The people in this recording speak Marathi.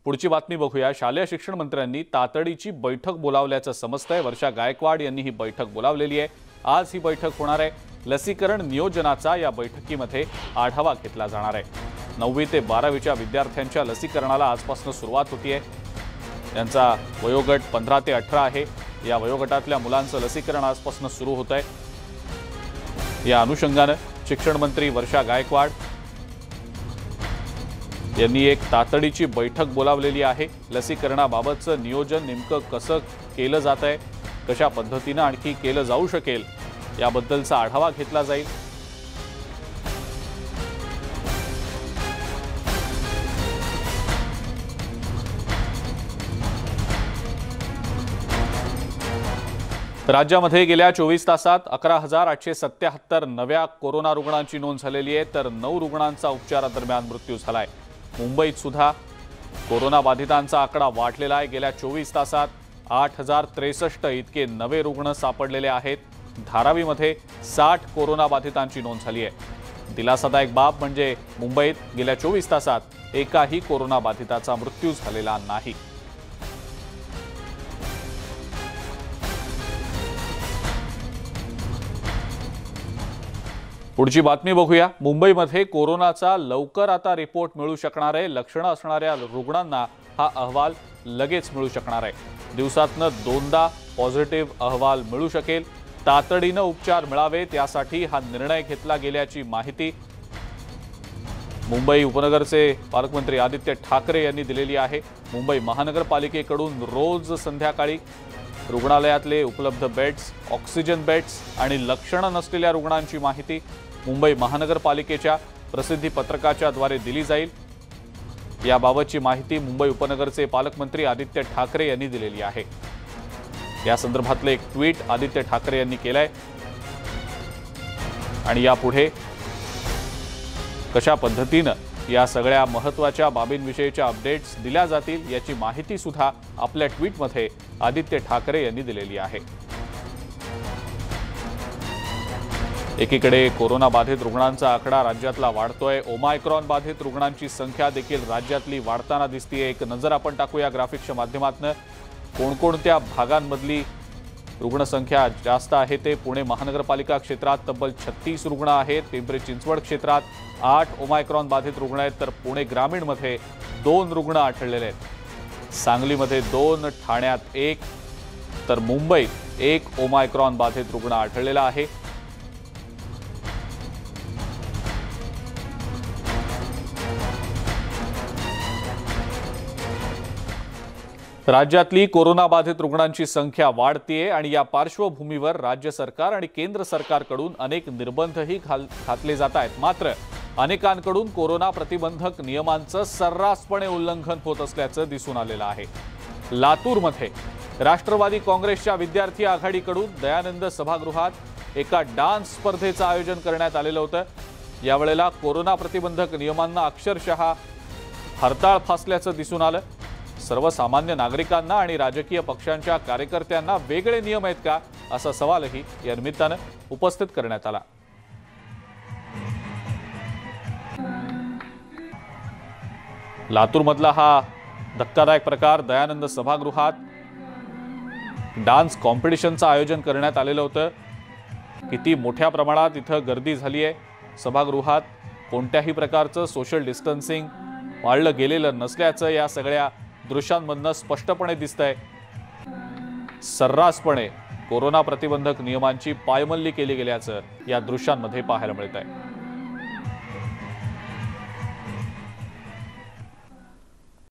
पुढची बातमी बघूया। शालेय शिक्षण मंत्र्यांनी तातडीची बैठक बोलावल्याचं समजतंय। वर्षा गायकवाड यांनी ही बैठक बोलावलेली आहे। आज ही बैठक होणार आहे। लसीकरण नियोजनाचा या बैठकीमध्ये आढावा घेतला जाणार आहे। 9वी ते 12वीच्या विद्यार्थ्यांच्या लसीकरणाला आजपासून सुरुवात होतीये। त्यांचा वयोगट 15 ते 18 आहे। या वयोगटातल्या मुलांचं लसीकरण आजपासून सुरू होत आहे। या अनुषंगाने शिक्षण मंत्री वर्षा गायकवाड यांनी एक तातडीची बैठक बोलावलेली आहे। लसीकरणाबाबतचं नियोजन नेमकं कसं केलं जात आहे, कशा पद्धतीने आणखी केलं जाऊ शकेल याबद्दलचा आढावा घेतला जाईल। राज्यामध्ये गेल्या 24 तासात 11,877 नव्या कोरोना रुग्णांची नोंद झालेली आहे, तर 9 रुग्णांचा उपचारादरम्यान मृत्यू झालाय। मुंबईत सुद्धा कोरोना बाधितांचा आकडा वाढलेला आहे। गेल्या 24 तासात 8,063 इतके नवे रुग्ण सापडलेले आहेत। धारावीमध्ये 60 कोरोना बाधितांची नोंद झाली आहे। दिलासादायक बाब म्हणजे मुंबईत गेल्या 24 तासात एकाही कोरोना बाधिताचा मृत्यू झालेला नाही। पुढची बातमी बघूया। मुंबईमध्ये कोरोनाचा लवकर आता रिपोर्ट मिळू शकणार आहे। लक्षणं असणाऱ्या रुग्णांना हा अहवाल लगेच मिळू शकणार आहे। दिवसातनं 2दा पॉझिटिव्ह अहवाल मिळू शकेल। तातडीनं उपचार मिळावेत यासाठी हा निर्णय घेतला गेल्याची माहिती मुंबई उपनगरचे पालकमंत्री आदित्य ठाकरे यांनी दिलेली आहे। मुंबई महानगरपालिकेकडून रोज संध्याकाळी रुग्णालयातले उपलब्ध बेड्स, ऑक्सिजन बेड्स आणि लक्षणं नसलेल्या रुग्णांची माहिती मुंबई महानगरपालिकेच्या प्रसिद्धी पत्रकाच्या द्वारे दिली जाईल। याबाबतची माहिती मुंबई उपनगरचे पालकमंत्री आदित्य ठाकरे यांनी दिलेली आहे। या संदर्भातले एक ट्विट आदित्य ठाकरे यांनी केलंय आणि यापुढे कशा पद्धतीने या सगळ्या महत्त्वाच्या बाबींविषयीच्या अपडेट्स दिल्या जातील याची माहिती सुद्धा आपल्या ट्विटमध्ये आदित्य ठाकरे यांनी दिलेली आहे। एकीकडे कोरोना बाधित रुग्णांचा आकडा राज्यातला वाढतोय। ओमायक्रॉन बाधित रुग्णांची संख्या देखील राज्यातली वाढताना दिसतेय। एक नजर आपण टाकूया ग्राफिक्सच्या माध्यमातून कोणकोणत्या भागांमधली रुग्णसंख्या जास्त आहे ते। पुणे महानगरपालिका क्षेत्रात तब्बल 36 रुग्ण आहेत। पिंपरी चिंचवड क्षेत्रात 8 ओमायक्रॉन बाधित रुग्ण आहेत, तर पुणे ग्रामीणमध्ये 2 रुग्ण आढळलेले आहेत। सांगलीमध्ये 2, ठाण्यात 1, तर मुंबईत 1 ओमायक्रॉन बाधित रुग्ण आढळलेला आहे। राज्यातली कोरोना बाधित रुग्णांची संख्या वाढतीये आणि या पार्श्वभूमीवर राज्य सरकार आणि केंद्र सरकारकडून अनेक निर्बंधही घातले जात आहेत। मात्र अनेकांकडून कोरोना प्रतिबंधक नियमांचं सर्रासपणे उल्लंघन होत असल्याचं दिसून आलेलं आहे। लातूरमध्ये राष्ट्रवादी काँग्रेसच्या विद्यार्थी आघाडीकडून दयानंद सभागृहात एका डान्स स्पर्धेचं आयोजन करण्यात आलेलं होतं। यावेळेला कोरोना प्रतिबंधक नियमांना अक्षरशः हरताळ फासल्याचं दिसून आलं। सर्वसामान्य नागरिकांना आणि राजकीय पक्षांच्या कार्यकर्त्यांना वेगळे नियम आहेत का असा सवालही या निमित्तानं उपस्थित करण्यात आला। लातूरमधला हा धक्कादायक प्रकार, दयानंद सभागृहात डान्स कॉम्पिटिशनचं आयोजन करण्यात आलेलं होतं। किती मोठ्या प्रमाणात इथं गर्दी झाली आहे। सभागृहात कोणत्याही प्रकारचं सोशल डिस्टन्सिंग पाळलं गेलेलं नसल्याचं या सगळ्या दृश्यांमधनं स्पष्टपणे दिसतंय। सर्रासपणे कोरोना प्रतिबंधक नियमांची पायमल्ली केली गेल्याचं या दृश्यांमध्ये पाहायला मिळत आहे।